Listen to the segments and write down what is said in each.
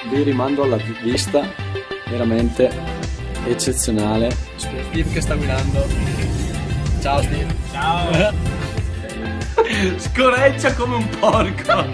vi rimando alla vista, veramente eccezionale. Steve che sta guidando. Ciao Steve. Ciao. Scorreggia come un porco.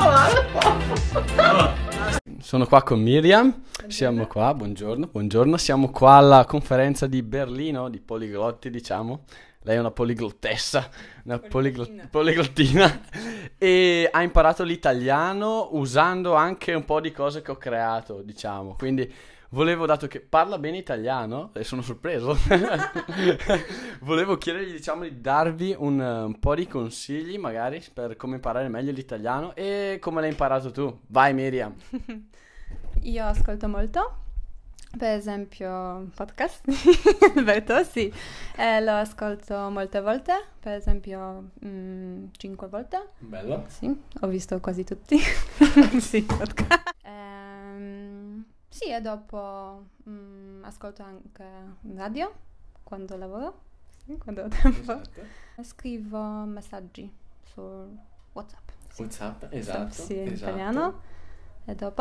Sono qua con Miriam, siamo qua, buongiorno, siamo qua alla conferenza di Berlino, di poliglotti diciamo, lei è una poliglottessa, una poliglottina e ha imparato l'italiano usando anche un po' di cose che ho creato diciamo, quindi volevo, dato che parla bene italiano, e sono sorpreso, volevo chiedergli diciamo di darvi un po' di consigli magari per come imparare meglio l'italiano e come l'hai imparato tu. Vai Miriam! Io ascolto molto, per esempio podcast, Alberto, sì, lo ascolto molte volte, per esempio 5 volte. Bello. Sì, ho visto quasi tutti, sì, podcast. Sì, e dopo ascolto anche radio quando lavoro, sì, quando ho tempo. Esatto. Scrivo messaggi su WhatsApp. Sì. WhatsApp, esatto. Sì, in esatto. italiano. E dopo,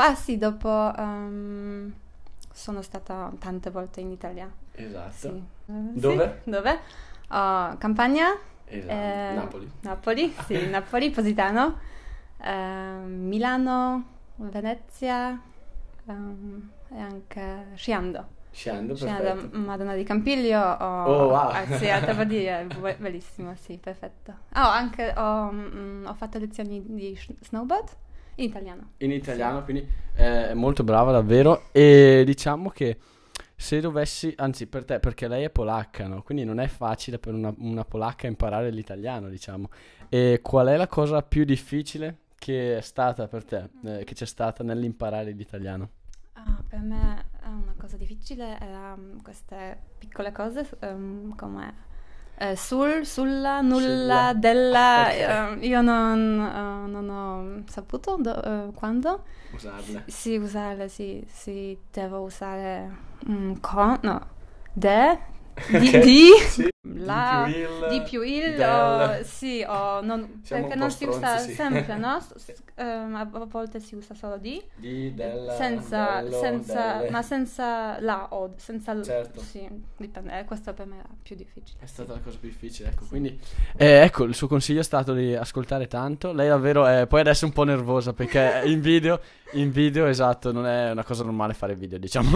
sono stata tante volte in Italia. Esatto. Sì. Dove? Sì, dove? Campania. Esatto. Napoli, sì, Napoli, Positano. Milano, Venezia. E anche Sciando, Perfetto. Madonna di Campiglio. Oh, wow. Sì, a Tavadì è bellissimo, sì, perfetto. Anche ho fatto lezioni di snowboard in italiano. In italiano, sì. Quindi è molto brava davvero. E diciamo che se dovessi, anzi per te, perché lei è polacca, no? Quindi non è facile per una polacca imparare l'italiano, diciamo. E qual è la cosa più difficile che è stata per te, che c'è stata nell'imparare l'italiano? Per me è una cosa difficile, queste piccole cose come sulla, nulla, Sulla. della. Okay. Io non ho saputo quando. Usarle. Sì, usarle, sì, devo usare con, no, de, di, Sì. la, di più il, sì, perché non si usa sì. sempre, no? A volte si usa solo di Del, senza, delle. ma senza la o, senza l, Certo. sì, dipende, questo per me è più difficile. È stata la cosa più difficile, ecco, quindi ecco, il suo consiglio è stato di ascoltare tanto. Lei davvero poi adesso è un po' nervosa perché in video, esatto, non è una cosa normale fare video, diciamo.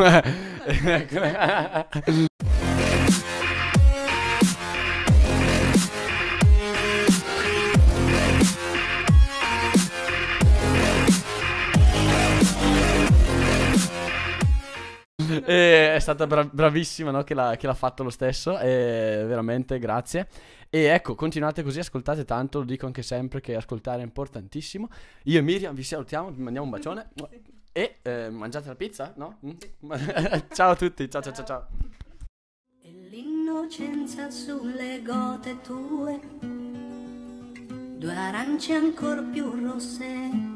È stata bravissima, no? Che l'ha fatto lo stesso. E veramente grazie. E ecco, continuate così, ascoltate tanto. Lo dico anche sempre che ascoltare è importantissimo. Io e Miriam vi salutiamo, vi mandiamo un bacione. E mangiate la pizza, no? Ciao a tutti, ciao. E l'innocenza sulle gote tue, due arance ancor più rosse.